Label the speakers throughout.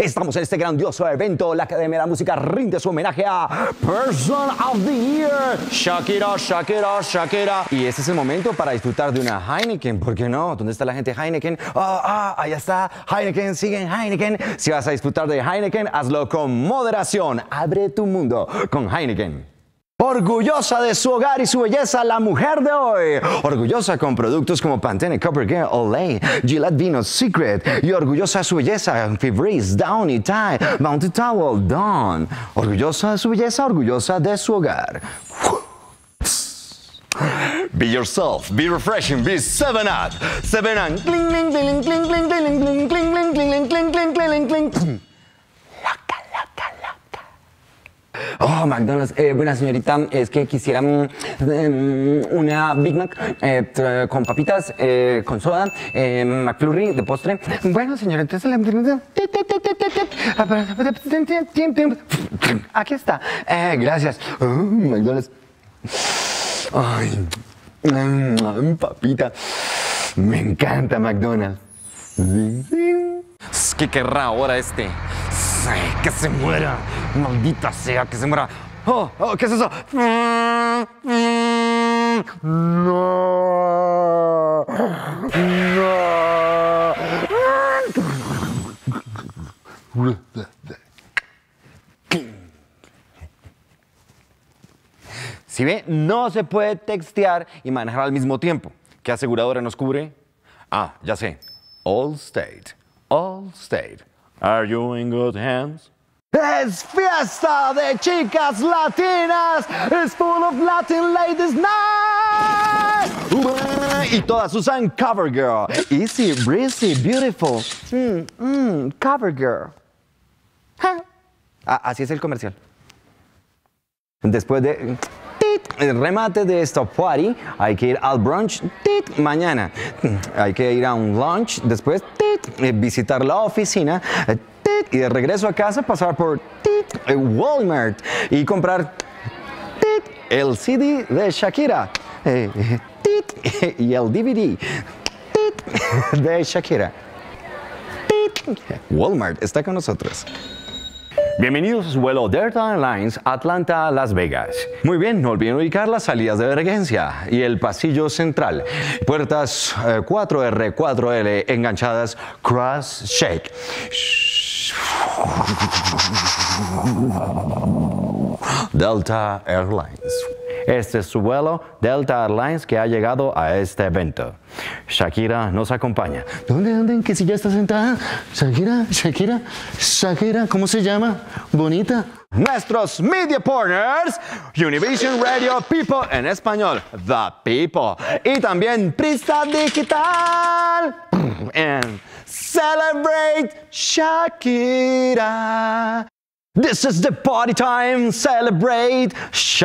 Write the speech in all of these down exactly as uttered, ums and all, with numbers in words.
Speaker 1: Estamos en este grandioso evento. La Academia de la Música rinde su homenaje a Person of the Year, Shakira, Shakira, Shakira. Y este es el momento para disfrutar de una Heineken. ¿Por qué no? ¿Dónde está la gente Heineken? Ah, ah, allá está. Heineken, siguen Heineken. Si vas a disfrutar de Heineken, hazlo con moderación. Abre tu mundo con Heineken. Orgullosa de su hogar y su belleza, la mujer de hoy. Orgullosa con productos como Pantene, CoverGirl, Olay, Gillette Venus Secret. Y orgullosa de su belleza, Febreze, Downy, Tide, Bounty Towel, Dawn. Orgullosa de su belleza, orgullosa de su hogar. Be yourself, be refreshing, be seven up. seven up. Cling, cling, cling, cling, cling, cling, cling, cling, cling, cling, cling, cling, cling, cling, cling. Oh, McDonald's, eh, buena señorita, es que quisiera um, una Big Mac eh, con papitas, eh, con soda, eh, McFlurry de postre. Bueno, señora, entonces la... Aquí está. Eh, gracias. Oh, McDonald's. Ay, mm, papita. Me encanta McDonald's. ¿Qué querrá ahora este? Ay, que se muera, maldita sea, que se muera. Oh, oh, ¿qué es eso? No, no. Si ve, no se puede textear y manejar al mismo tiempo. ¿Qué aseguradora nos cubre? Ah, ya sé. Allstate. Allstate. Are you in good hands? Es fiesta de chicas latinas. It's full of Latin ladies night. Y todas usan CoverGirl. Easy, breezy, beautiful. Mm, mm, CoverGirl. Ah, así es el comercial. Después de... el remate de esta party, hay que ir al brunch tit, mañana. Hay que ir a un lunch, después tit, visitar la oficina tit, y de regreso a casa pasar por tit, Walmart y comprar tit, el C D de Shakira tit, y el D V D tit, de Shakira. Tit. Walmart está con nosotros. Bienvenidos a su vuelo Delta Airlines Atlanta Las Vegas. Muy bien, no olviden ubicar las salidas de emergencia y el pasillo central. Puertas eh, cuatro R cuatro L enganchadas cross shake. Delta Airlines. Este es su vuelo Delta Airlines que ha llegado a este evento. Shakira nos acompaña. ¿Dónde, dónde? ¿Que si ya está sentada? Shakira, Shakira, Shakira, ¿cómo se llama? Bonita. Nuestros media partners, Univision Radio People en español, The People. Y también Prisa Digital. And Celebrate Shakira. This is the party time, celebrate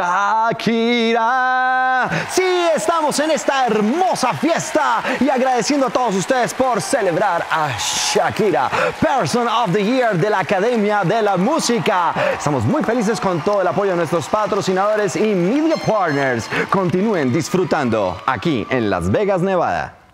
Speaker 1: Shakira. Sí, estamos en esta hermosa fiesta y agradeciendo a todos ustedes por celebrar a Shakira, Person of the Year de la Academia de la Música. Estamos muy felices con todo el apoyo de nuestros patrocinadores y media partners. Continúen disfrutando aquí en Las Vegas, Nevada.